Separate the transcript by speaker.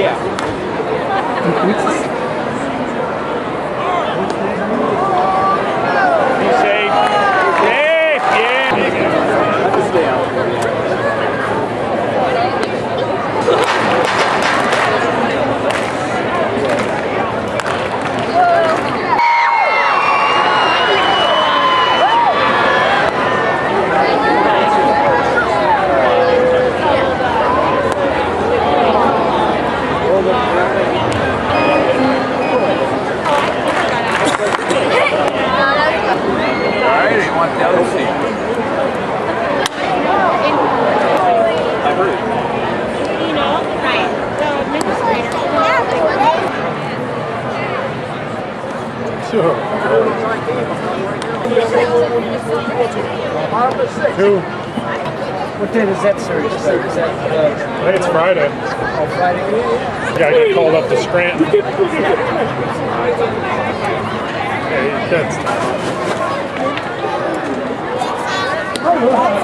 Speaker 1: Yeah.
Speaker 2: Sure. Two.
Speaker 1: What day does that series start? Is that,
Speaker 2: I think it's Friday.
Speaker 1: oh, Friday?
Speaker 2: Gotta get called up to Scranton. Yeah, that's